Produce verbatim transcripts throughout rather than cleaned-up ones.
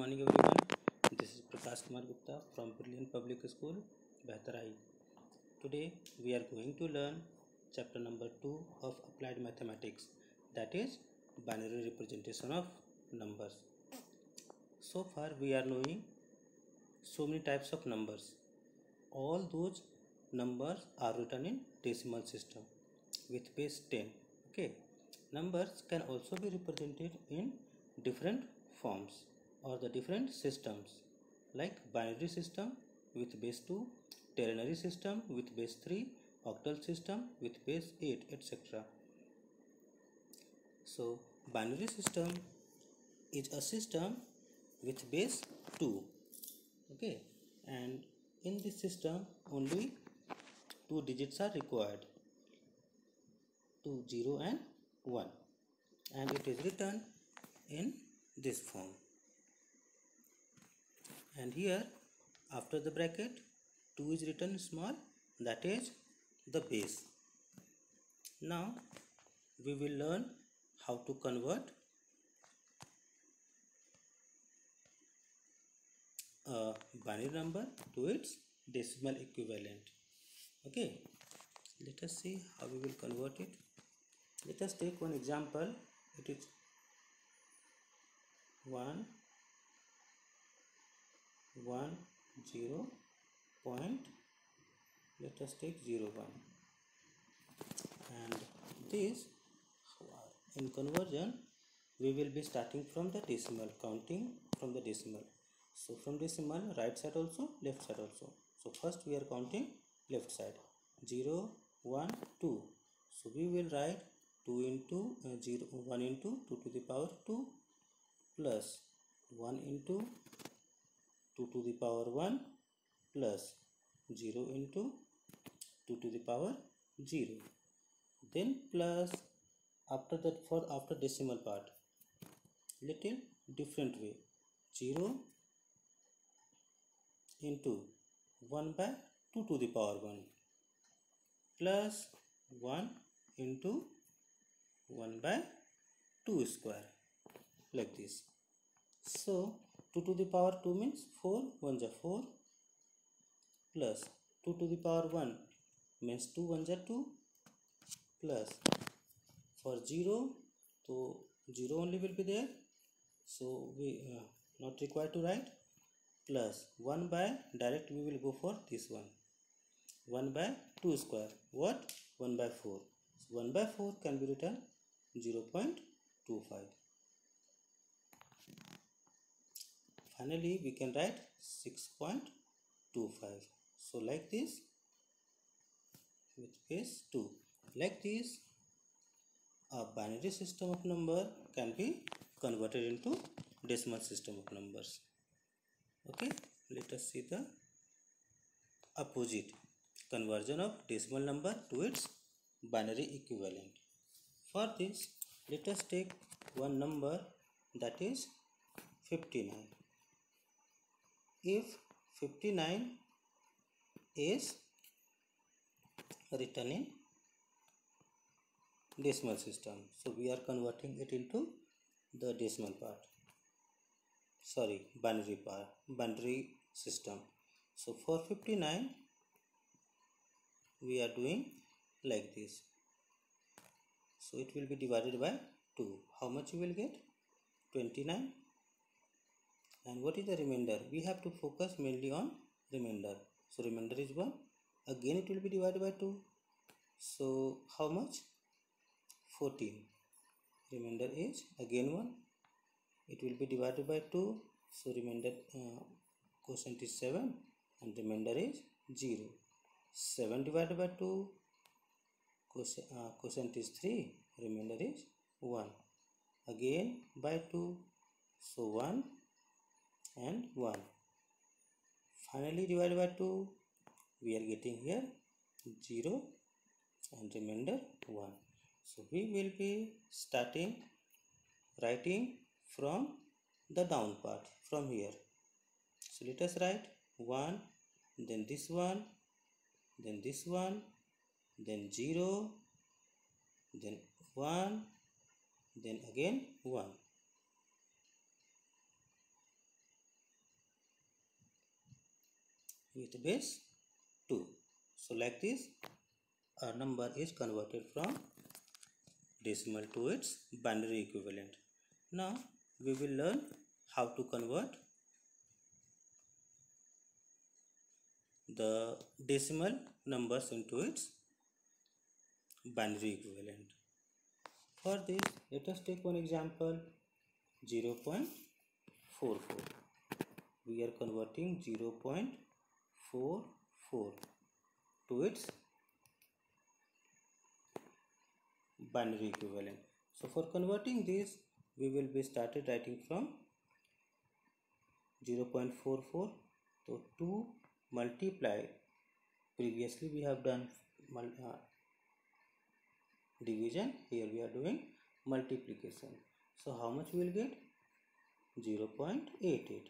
morning everyone. This is Prakash Kumar Gupta from Brilliant Public School, Behtarai. Today we are going to learn chapter number two of Applied Mathematics, that is binary representation of numbers. So far we are knowing so many types of numbers. All those numbers are written in decimal system with base ten. Okay, numbers can also be represented in different forms or the different systems like binary system with base two, ternary system with base three, octal system with base eight, et cetera. So binary system is a system with base two. Okay, and in this system only two digits are required, two, zero and one, and it is written in this form. And here after the bracket two is written small, that is the base. Now we will learn how to convert a binary number to its decimal equivalent. Okay, let us see how we will convert it. Let us take one example. It is one one zero point, let us take zero one, and this in conversion we will be starting from the decimal, counting from the decimal. So from decimal, right side also, left side also. So first we are counting left side, zero one two. So we will write two into uh, zero one into two to the power two plus one into two to the power one plus zero into two to the power zero. Then plus, after that, for after decimal part, little different way, zero into one by two to the power one plus one into one by two square, like this. So two to the power two means four, one is four, plus two to the power one means two ones are two, plus for zero, so zero only will be there, so we uh, not required to write, plus one by, direct we will go for this one, one by two square, what, one by four. So one by four can be written zero point two five. Finally we can write six point two five. So like this, with base two, like this a binary system of number can be converted into decimal system of numbers. Okay, let us see the opposite, conversion of decimal number to its binary equivalent. For this, let us take one number, that is fifty-nine. If fifty-nine is written in decimal system, so we are converting it into the decimal part, sorry, binary part, binary system. So for fifty-nine we are doing like this. So it will be divided by two. How much you will get? twenty-nine. And what is the remainder? We have to focus mainly on remainder. So remainder is one. Again it will be divided by two. So how much? fourteen. Remainder is again one. It will be divided by two. So remainder uh, quotient is seven and remainder is zero. seven divided by two, quotient, uh, quotient is three, remainder is one. Again by two, so one and one. Finally divided by two, we are getting here zero and remainder one. So we will be starting writing from the down part, from here. So let us write one, then this one, then this one, then zero, then one, then again one. with base two. So like this, our number is converted from decimal to its binary equivalent. Now we will learn how to convert the decimal numbers into its binary equivalent. For this, let us take one example, zero point four four. We are converting zero point four four to its binary equivalent. So for converting this, we will be started writing from zero point four four. So two multiply, previously we have done uh, division, here we are doing multiplication. So how much we will get? zero point eight eight.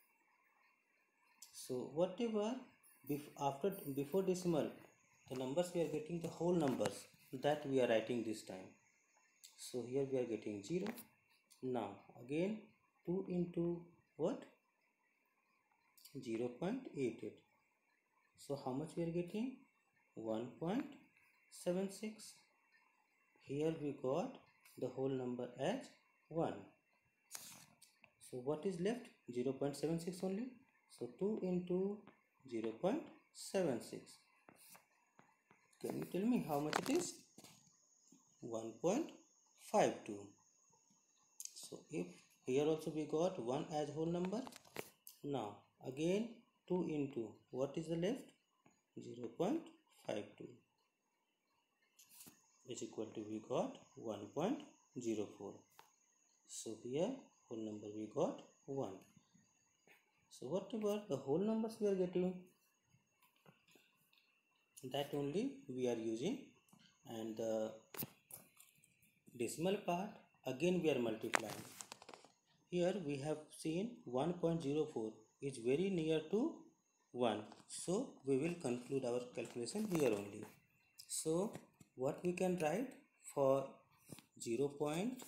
So whatever bef after before decimal, the numbers we are getting the whole numbers, that we are writing this time. So here we are getting zero. Now again two into what? zero point eight eight. So how much we are getting? one point seven six. Here we got the whole number as one. So what is left? zero point seven six only. So two into zero point seven six. Can you tell me how much it is? one point five two. So if here also we got one as whole number. Now again two into what is the left? zero point five two is equal to we got one point zero four. So here whole number we got one. So whatever the whole numbers we are getting, that only we are using, and the decimal part again we are multiplying. Here we have seen one point zero four is very near to one, so we will conclude our calculation here only. So what we can write for zero point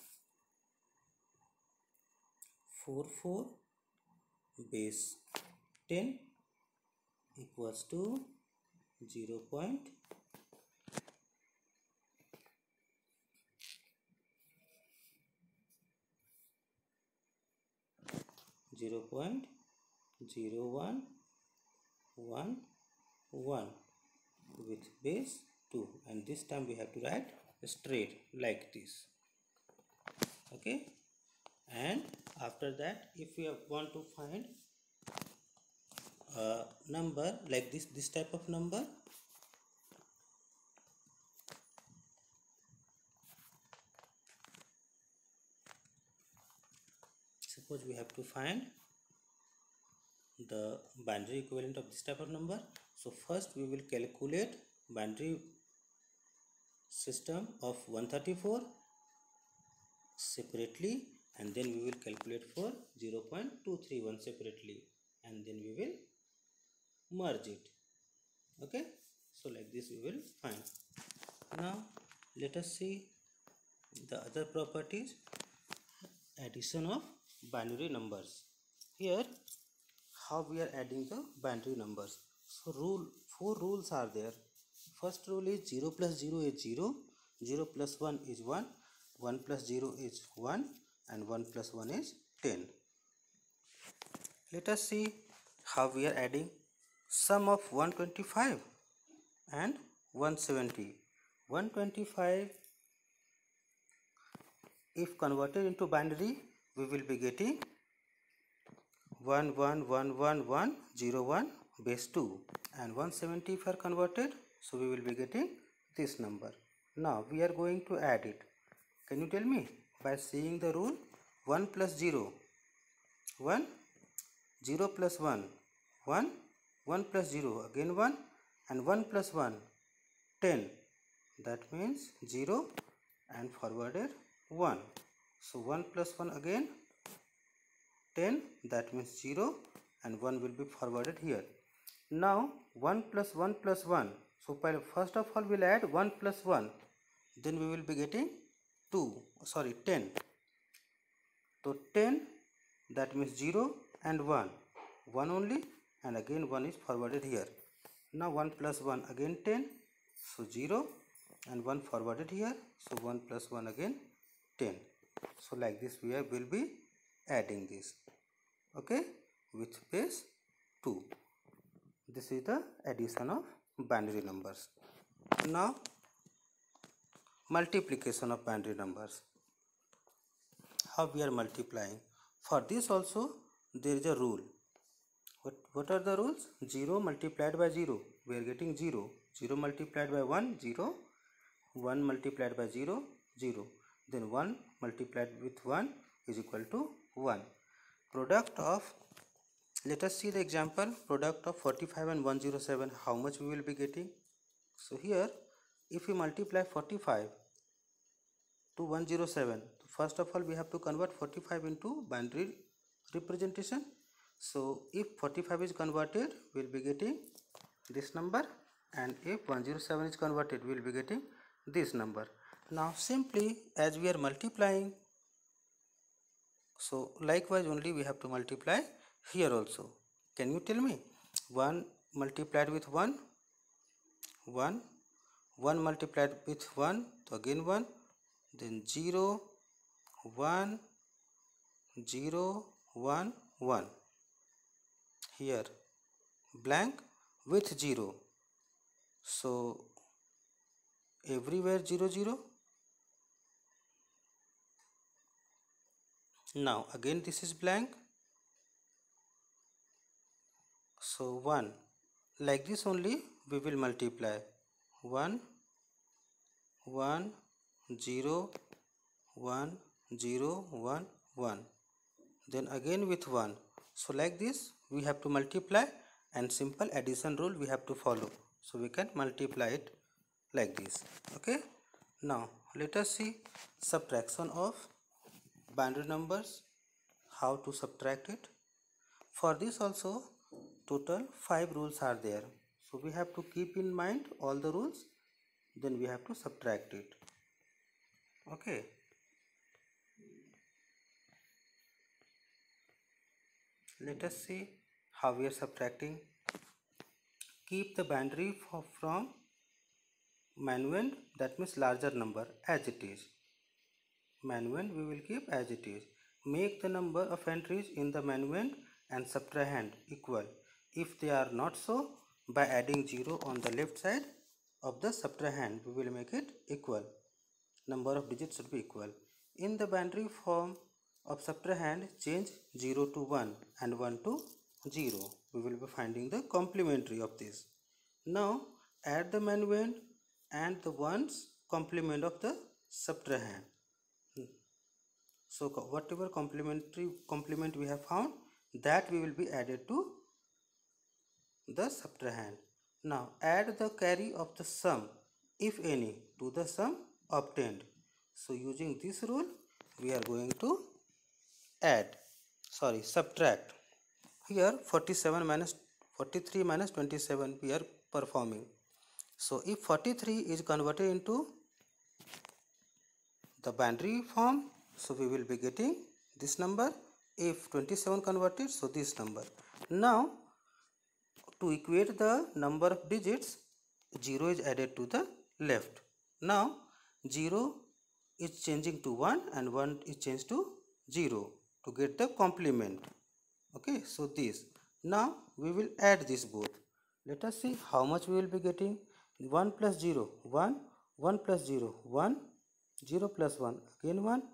four four base ten equals to zero point zero point zero one one one with base two, and this time we have to write straight like this. Okay, and after that, if we want to find a number like this this type of number, suppose we have to find the binary equivalent of this type of number. So first we will calculate binary system of one thirty-four separately, and then we will calculate for zero point two three one separately, and then we will merge it. Okay, so like this we will find. Now let us see the other properties, addition of binary numbers. Here how we are adding the binary numbers. So rule four rules are there. First rule is zero plus zero is zero, zero plus one is one, one plus zero is one, and one plus one is ten. Let us see how we are adding sum of one twenty-five and one seventy. one twenty-five, if converted into binary, we will be getting one one one one one zero one base two, and one seventy if are converted, so we will be getting this number. Now we are going to add it. Can you tell me by seeing the rule? One plus zero, one, zero plus one, one, one plus zero again one, and one plus one, ten. That means zero and forwarded one. So one plus one again ten, that means zero, and one will be forwarded here. Now one plus one plus one. So first of all we will add one plus one, then we will be getting two, sorry ten. So ten, that means zero and one, one only, and again one is forwarded here. Now one plus one again ten, so zero, and one forwarded here, so one plus one again ten. So like this we are, will be adding this, okay, with base two. This is the addition of binary numbers. Now multiplication of binary numbers. How we are multiplying? For this also there is a rule. What, what are the rules? zero multiplied by zero, we are getting zero. zero multiplied by one, zero. one multiplied by zero, zero. Then one multiplied with one is equal to one. Product of, let us see the example, product of forty-five and one hundred seven, how much we will be getting? So here, if we multiply forty-five to one hundred seven, first of all we have to convert forty-five into binary representation. So if forty-five is converted, we will be getting this number, and if one hundred seven is converted, we will be getting this number. Now simply as we are multiplying, so likewise only we have to multiply here also. Can you tell me? one multiplied with one, one, one multiplied with one, so again one, then zero, one, zero, one, one. Here blank with zero, so everywhere zero, zero. Now again this is blank, so one. Like this only we will multiply. one, one, zero, one, zero, one, one. Then again with one. So like this we have to multiply, and simple addition rule we have to follow. So we can multiply it like this. Okay. Now let us see subtraction of binary numbers, how to subtract it. For this also total five rules are there, so we have to keep in mind all the rules, then we have to subtract it. Okay. Let us see how we are subtracting. Keep the binary from minuend, that means larger number, as it is. Minuend we will keep as it is. Make the number of entries in the minuend and subtrahend equal. If they are not so, by adding zero on the left side of the subtrahend, we will make it equal. Number of digits should be equal. In the binary form of subtrahend, change zero to one and one to zero. We will be finding the complementary of this. Now add the minuend and the ones complement of the subtrahend. So whatever complementary complement we have found, that we will be added to the subtrahend. Now add the carry of the sum, if any, to the sum obtained. So using this rule we are going to add, sorry, subtract. Here forty-seven minus forty-three minus twenty-seven we are performing. So if forty-three is converted into the binary form, so we will be getting this number. If twenty-seven converted, so this number. Now to equate the number of digits, zero is added to the left. Now zero is changing to one and one is changed to zero to get the complement. Okay, so this. Now we will add this both. Let us see how much we will be getting. one plus zero, one, one plus zero, one, zero plus one, again one,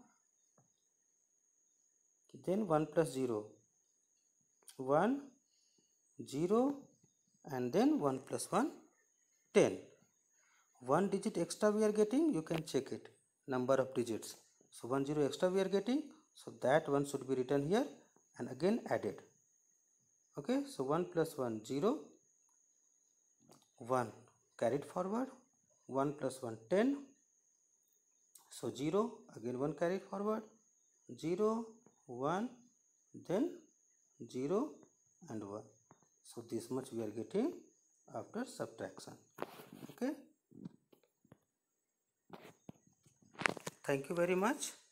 then one plus zero, one, zero, and then one plus one, ten. One digit extra we are getting, you can check it, number of digits. So one zero extra we are getting, so that one should be written here and again added. Okay, so one plus one, zero, one carried forward, one plus one, ten, so zero, again one carried forward, zero, one, then zero and one. So this much we are getting after subtraction. Okay, thank you very much.